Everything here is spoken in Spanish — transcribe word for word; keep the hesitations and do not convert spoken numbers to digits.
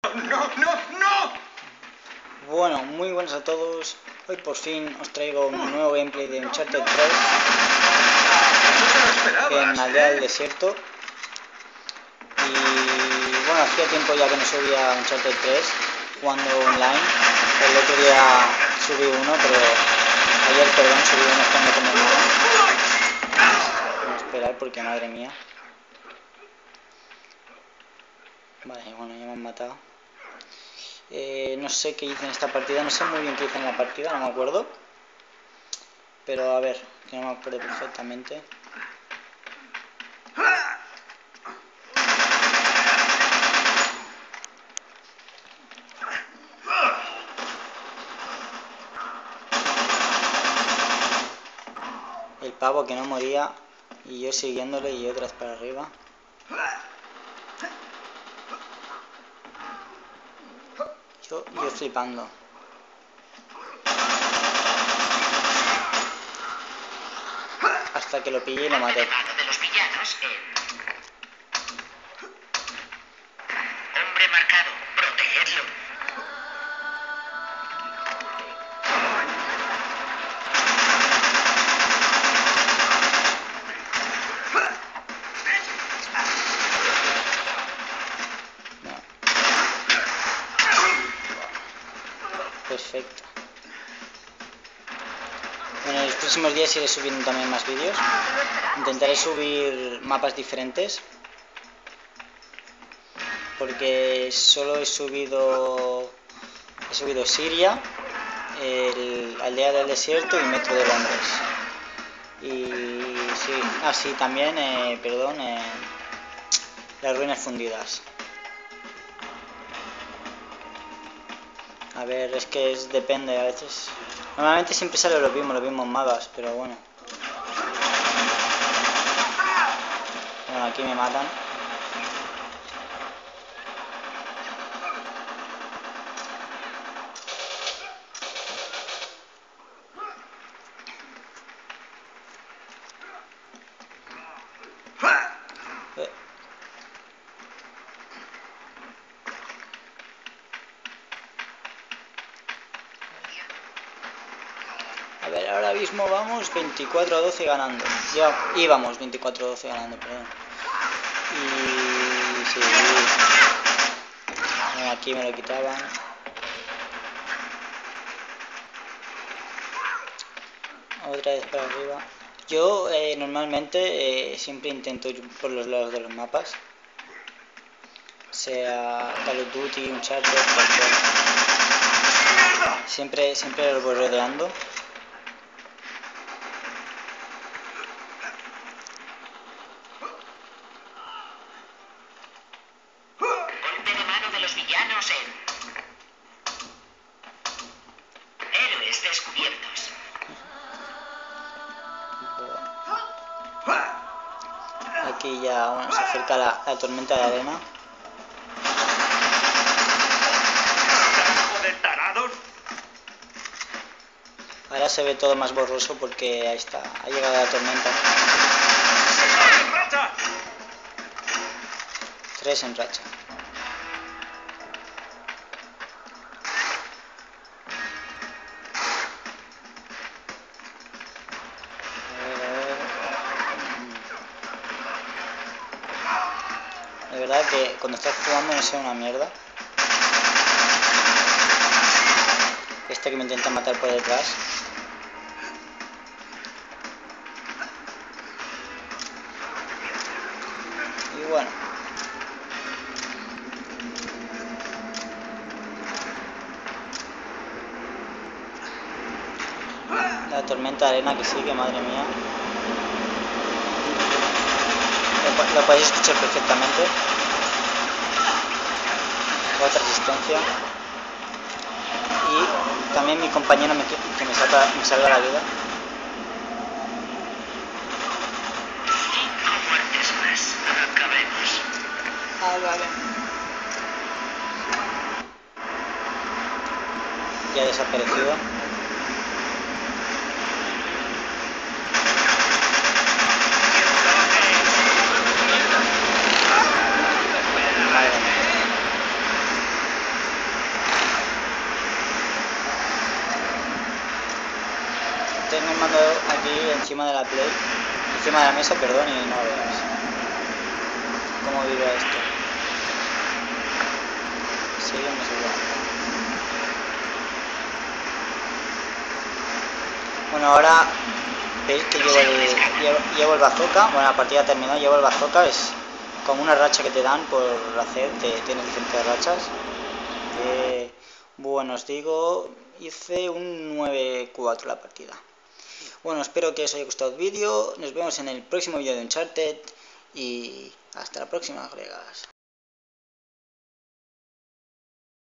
no, no, no. Bueno, muy buenas a todos. Hoy por fin os traigo un nuevo gameplay de Uncharted tres en Aldea del Desierto. Y bueno, hacía tiempo ya que no subía Uncharted tres jugando online. El otro día subí uno, pero ayer, perdón, subí uno jugando con mi hermano. Vamos a esperar porque madre mía. Vale, bueno, ya me han matado. Eh, no sé qué hice en esta partida, no sé muy bien qué hice en la partida, no me acuerdo. Pero a ver, que no me acuerdo perfectamente. El pavo que no moría y yo siguiéndole y otras para arriba. Yo, yo flipando. Hasta que lo pillé y lo maté. De los villanos en... Hombre marcado, protegedlo. No. Perfecto. Bueno, en los próximos días iré subiendo también más vídeos. Intentaré subir mapas diferentes. Porque solo he subido... He subido Siria, el Aldea del Desierto y Metro de Londres. Y sí, ah sí, también, eh, perdón, eh, las ruinas fundidas. A ver, es que es, depende a veces. Normalmente siempre sale lo mismo, los mismos mapas, pero bueno. Bueno, aquí me matan. Eh. A ver, ahora mismo vamos veinticuatro a doce ganando. Ya íbamos veinticuatro a doce ganando, perdón. Y sí. Bueno, aquí me lo quitaban. Otra vez para arriba. Yo eh, normalmente eh, siempre intento ir por los lados de los mapas. Sea Call of Duty, Uncharted, cualquier. Siempre, siempre los voy rodeando. Golpe de mano de los villanos en... Héroes descubiertos. Aquí ya bueno, se acerca la, la tormenta de arena. Ahora se ve todo más borroso porque ahí está, ha llegado la tormenta. Tres en racha. A ver, a ver. De verdad que cuando estás jugando no sea una mierda. Este que me intenta matar por detrás. Y bueno. La tormenta de arena que sigue, madre mía. Lo, lo podéis escuchar perfectamente. Otra resistencia. Y también mi compañero me, que me salva, me salva la vida. Cinco muertes más. Acabemos. Ah, vale. Ya ha desaparecido. Madre mía. tengo el mando aquí encima de la Play, encima de la mesa, perdón, y no veas cómo vive esto. Seguimos igual. Bueno, ahora veis que llevo el, llevo, llevo el bazooka. Bueno, la partida terminó, llevo el bazooka. Es como una racha que te dan por hacer, te, tienes diferentes rachas. Eh, bueno, os digo, hice un nueve cuatro la partida. Bueno, espero que os haya gustado el vídeo. Nos vemos en el próximo vídeo de Uncharted. Y hasta la próxima, colegas.